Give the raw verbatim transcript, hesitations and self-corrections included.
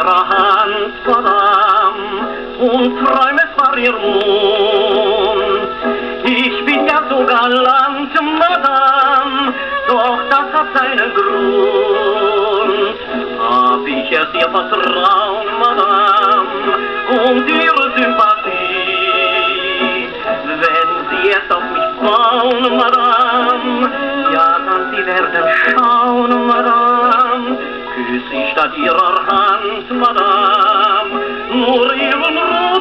ihrer Hand, Madame, und träume vor ihr Mund. Ich bin ja so galant, Madame, doch das hat seinen Grund. Hab ich erst ihr Vertrauen, Madame, und ihre Sympathie. Wenn sie erst auf mich bauen, Madame, ja, dann sie werden schauen, Madame, küss ich statt ihrer Hand, Madame, nur ihren Ruhm.